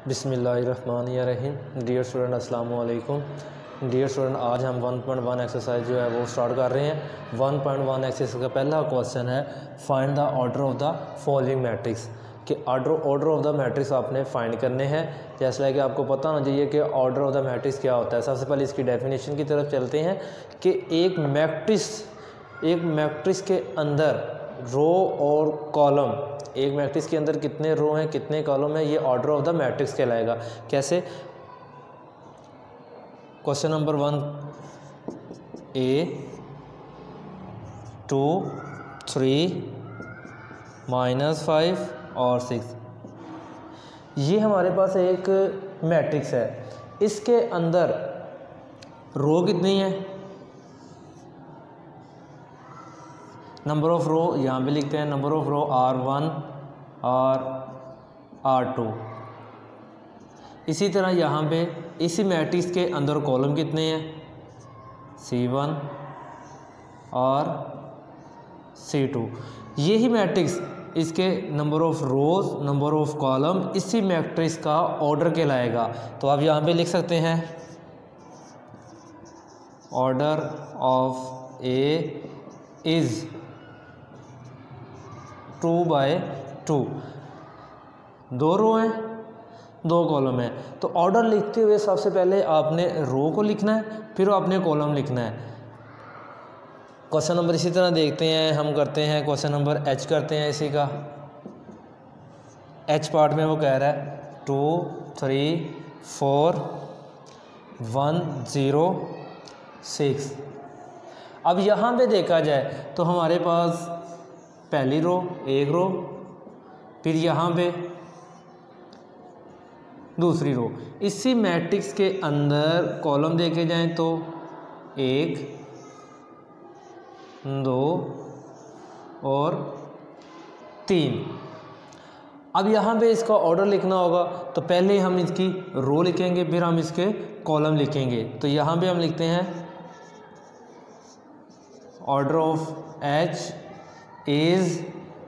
बिस्मिल्लाहिर्रहमानिर्रहीम। Dear student अस्सलाम वालेकुम। डियर स्टूडेंट, आज हम 1.1 एक्सरसाइज जो है वो स्टार्ट कर रहे हैं। 1.1 एक्सरसाइज का पहला क्वेश्चन है find the order of the following matrix, कि ऑर्डर ऑफ द मैट्रिक्स आपने फाइंड करने हैं। जैसे कि आपको पता होना चाहिए कि ऑर्डर ऑफ द मैट्रिक्स क्या होता है। सबसे पहले इसकी डेफिनेशन की तरफ चलते हैं कि एक मैट्रिक्स के अंदर रो और कॉलम, एक मैट्रिक्स के अंदर कितने रो हैं कितने कॉलम हैं, ये ऑर्डर ऑफ द मैट्रिक्स कहलाएगा। कैसे? क्वेश्चन नंबर 1 A 2 3 -5 और 6, ये हमारे पास एक मैट्रिक्स है। इसके अंदर रो कितनी है, नंबर ऑफ रो यहाँ पे लिखते हैं, नंबर ऑफ रो R1 और R2। इसी तरह यहाँ पे इसी मैट्रिक्स के अंदर कॉलम कितने हैं, C1 और C2। यही मैट्रिक्स, इसके number of rows number of column इसी मैट्रिक्स का ऑर्डर कहलाएगा। तो आप यहाँ पे लिख सकते हैं ऑर्डर ऑफ A इज़ 2/2। दो रो हैं दो कॉलम है, तो ऑर्डर लिखते हुए सबसे पहले आपने रो को लिखना है, फिर आपने कॉलम लिखना है। क्वेश्चन नंबर इसी तरह देखते हैं, हम करते हैं क्वेश्चन नंबर H करते हैं। इसी का H पार्ट में वो कह रहा है 2 3 4 1 0 6। अब यहाँ पे देखा जाए तो हमारे पास पहली रो एक रो, फिर यहाँ पे दूसरी रो। इसी मैट्रिक्स के अंदर कॉलम देखे जाएं तो 1 2 और 3। अब यहाँ पे इसका ऑर्डर लिखना होगा, तो पहले हम इसकी रो लिखेंगे, फिर हम इसके कॉलम लिखेंगे। तो यहाँ पे हम लिखते हैं order of H is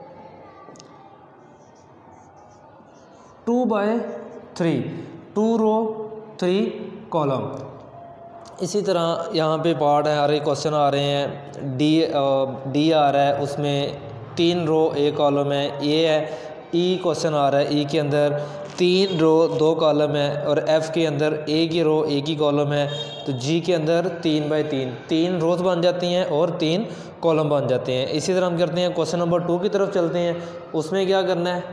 2/3, 2 row 3 column. इसी तरह यहाँ पे पार्ट है, हर एक क्वेश्चन आ रहे हैं। डी आ रहा है, उसमें 3 रो 1 कॉलम है। ये है E क्वेश्चन आ रहा है, E के अंदर 3 रो 2 कॉलम है, और F के अंदर एक ही रो एक ही कॉलम है। तो G के अंदर 3/3, 3 रोज बन जाती हैं और 3 कॉलम बन जाते हैं। इसी तरह हम करते हैं क्वेश्चन नंबर 2 की तरफ चलते हैं। उसमें क्या करना है,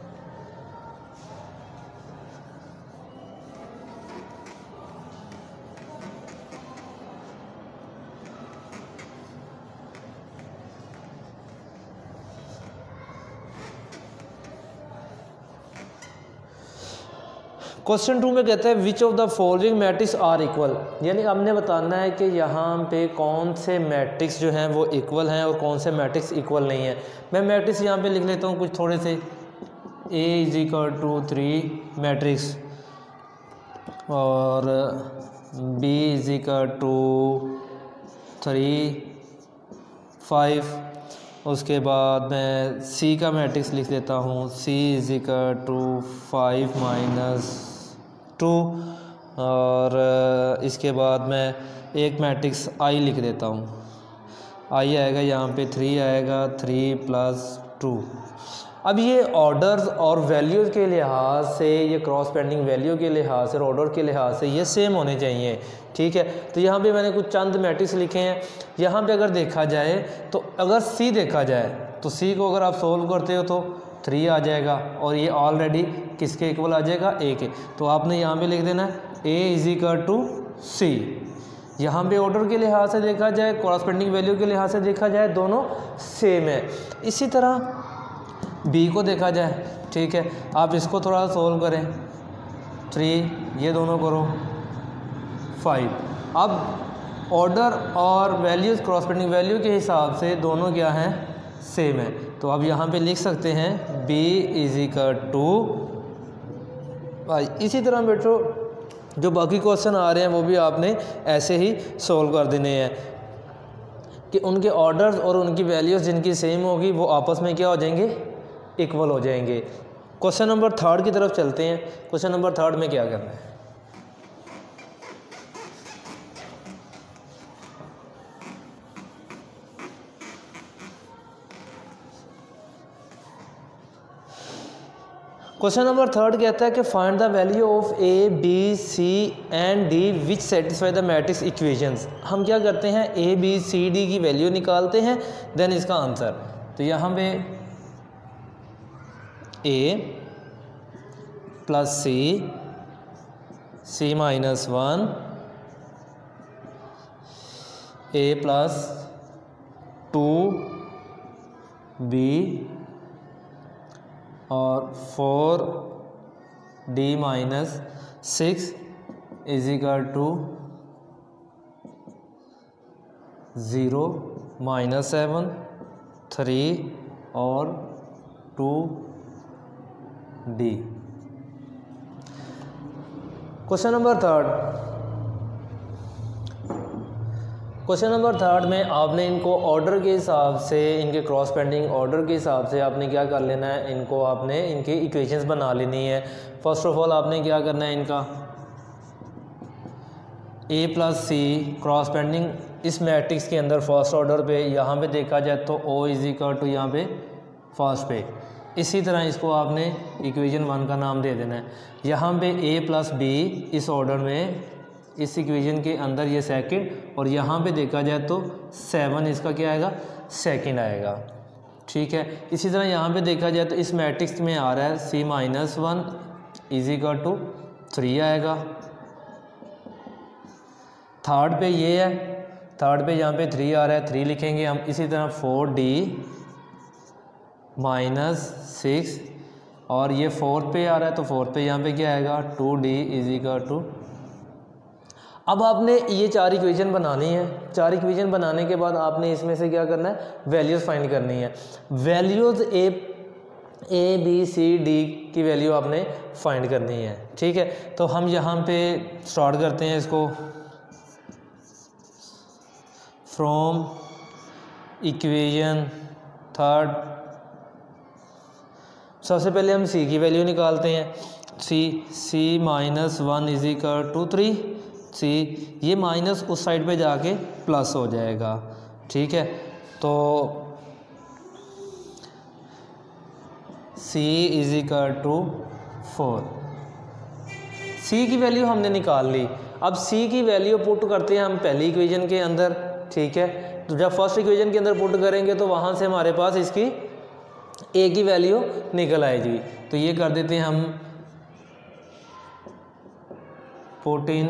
क्वेश्चन 2 में कहता है which of the following matrix are equal, यानी हमने बताना है कि यहाँ पे कौन से मैट्रिक्स जो हैं वो इक्वल हैं और कौन से मैट्रिक्स इक्वल नहीं है। मैं मैट्रिक्स यहाँ पे लिख लेता हूँ कुछ थोड़े से। A = 3 मैट्रिक्स, और B = 3 5। उसके बाद मैं C का मैट्रिक्स लिख देता हूँ, C = 5 - 2। और इसके बाद मैं एक मैट्रिक्स I लिख देता हूँ। I आएगा यहाँ पे 3 आएगा, 3 + 2। अब ये ऑर्डर्स और वैल्यूज़ के लिहाज से, ये क्रॉस पेंडिंग वैल्यू के लिहाज से और ऑर्डर के लिहाज से ये सेम होने चाहिए, ठीक है। तो यहाँ पे मैंने कुछ चंद मैट्रिक्स लिखे हैं। यहाँ पे अगर देखा जाए तो अगर C देखा जाए तो C को अगर आप सोल्व करते हो तो 3 आ जाएगा, और ये ऑलरेडी किसके इक्वल आ जाएगा, A के। तो आपने यहाँ पे लिख देना है A = C। यहाँ पे ऑर्डर के लिहाज से देखा जाए, कॉरस्पेंडिंग वैल्यू के लिहाज से देखा जाए, दोनों सेम है। इसी तरह B को देखा जाए, ठीक है। आप इसको थोड़ा सोल्व करें, 3 ये दोनों करो 5। अब ऑर्डर और वैल्यूज़ क्रॉसपेंडिंग वैल्यू के हिसाब से दोनों क्या हैं, सेम है। तो अब यहाँ पे लिख सकते हैं B = 5। इसी तरह बेटो जो बाकी क्वेश्चन आ रहे हैं वो भी आपने ऐसे ही सोल्व कर देने हैं कि उनके ऑर्डर्स और उनकी वैल्यूज़ जिनकी सेम होगी वो आपस में क्या हो जाएंगे, इक्वल हो जाएंगे। क्वेश्चन नंबर 3 की तरफ चलते हैं। क्वेश्चन नंबर 3 में क्या करना है? क्वेश्चन नंबर 3 कहता है कि find the value of a b c and d which satisfy the matrix equations. हम क्या करते हैं, ए बी सी डी की वैल्यू निकालते हैं, देन इसका आंसर। तो यहाँ पे a plus c minus 1, a plus 2b और 4d minus 6 is equal to 0 minus 7 3 और 2d। क्वेश्चन नंबर 3 में आपने इनको ऑर्डर के हिसाब से, इनके क्रॉस पेंडिंग ऑर्डर के हिसाब से आपने क्या कर लेना है, इनको आपने इनके इक्वेशंस बना लेनी है। फर्स्ट ऑफ ऑल आपने क्या करना है, इनका a plus c corresponding इस मैट्रिक्स के अंदर फर्स्ट ऑर्डर पे, यहाँ पे देखा जाए तो ओ इज इक्वल टू यहाँ पे फर्स्ट पे। इसी तरह इसको आपने इक्वेशन 1 का नाम दे देना है। यहाँ पे ए प्लस बी इस ऑर्डर में, इस इक्वेशन के अंदर ये सेकंड, और यहाँ पे देखा जाए तो 7 इसका क्या आएगा, सेकंड आएगा। ठीक है, इसी तरह यहाँ पे देखा जाए तो इस मैट्रिक्स में आ रहा है c minus 1 is equal to 3 आएगा। थर्ड पे ये है, थर्ड पे यहाँ पे 3 आ रहा है, 3 लिखेंगे हम। इसी तरह 4d माइनस 6 और ये फोर्थ पे आ रहा है, तो फोर्थ पे यहाँ पे क्या आएगा 2d इज इक्वल टू। अब आपने ये 4 इक्वेशन बनानी है। 4 इक्वेशन बनाने के बाद आपने इसमें से क्या करना है, वैल्यूज़ फाइंड करनी है। Values a b c d की वैल्यू आपने फाइंड करनी है। ठीक है, तो हम यहाँ पे स्टार्ट करते हैं इसको। फ्रॉम इक्वेशन 3 सबसे पहले हम सी की वैल्यू निकालते हैं। C minus 1 is equal to 3। C ये माइनस उस साइड पे जाके प्लस हो जाएगा। ठीक है, तो C is equal to 4। C की वैल्यू हमने निकाल ली। अब सी की वैल्यू पुट करते हैं हम पहली इक्वेशन के अंदर। ठीक है, तो जब फर्स्ट इक्वेशन के अंदर पुट करेंगे तो वहाँ से हमारे पास इसकी ए की वैल्यू निकल आएगी। तो ये कर देते हैं हम, पुट इन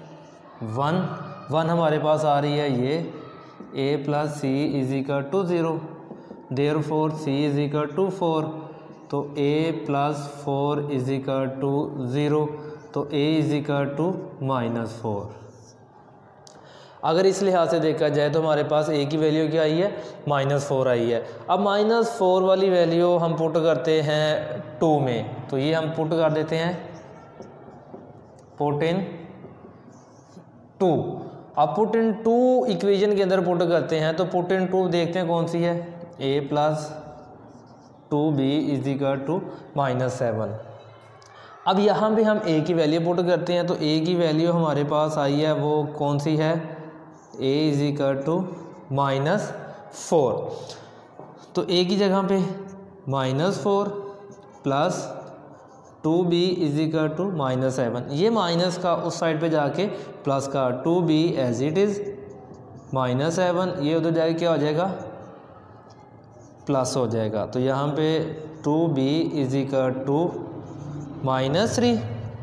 1 हमारे पास आ रही है ये a plus c is equal to 0, therefore c is equal to 4। तो a plus 4 is equal to 0, तो a is equal to minus 4। अगर इस लिहाज से देखा जाए तो हमारे पास ए की वैल्यू क्या आई है, -4 आई है। अब -4 वाली वैल्यू हम पुट करते हैं 2 में, तो ये हम पुट कर देते हैं, पुट इन 2। अब पुट इन 2 इक्वेशन के अंदर पुट करते हैं, तो पुट इन 2 देखते हैं कौन सी है, a plus 2b is equal to -7। अब यहाँ पे हम a की वैल्यू पुट करते हैं, तो a की वैल्यू हमारे पास आई है, वो कौन सी है, a इज इक्वल टू -4। तो a की जगह पे -4 plus 2b is equal to -7। ये माइनस का उस साइड पे जाके प्लस का 2b एज इट इज़ -7, ये उधर जाके क्या हो जाएगा, प्लस हो जाएगा। तो यहाँ पे 2b इज इक्वल टू -3,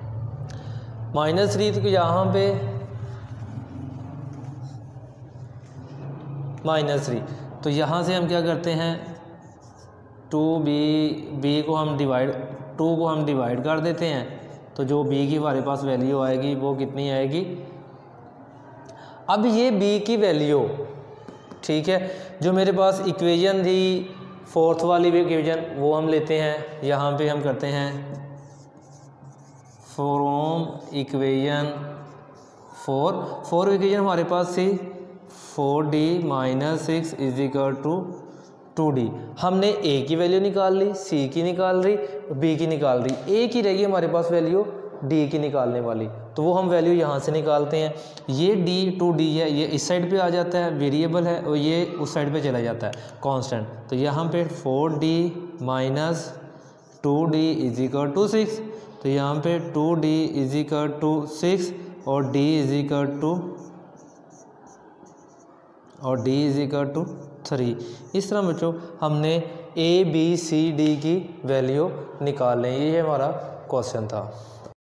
तो यहाँ पे -3, तो यहाँ से हम क्या करते हैं, 2b को हम डिवाइड कर देते हैं, तो जो b की हमारे पास वैल्यू आएगी वो कितनी आएगी। अब ये b की वैल्यू, ठीक है, जो मेरे पास इक्वेशन थी फोर्थ वाली भी इक्वेशन, वो हम लेते हैं, यहाँ पे हम करते हैं फ्रॉम इक्वेशन 4 इक्वेशन हमारे पास थी 4d minus 6 is equal to 2d। हमने a की वैल्यू निकाल ली, c की निकाल ली, बी की निकाल दी, एक ही रहेगी हमारे पास वैल्यू डी की निकालने वाली, तो वो हम वैल्यू यहाँ से निकालते हैं। ये डी टू डी है, ये इस साइड पे आ जाता है वेरिएबल है, और ये उस साइड पे चला जाता है कांस्टेंट। तो यहाँ पे 4d minus 2d is equal to 6, तो यहाँ पे 2d इज इक्वल टू 6 और d इज इक्वल टू 3। इस तरह बच्चों हमने a b c d की वैल्यू निकाल लें। ये हमारा क्वेश्चन था।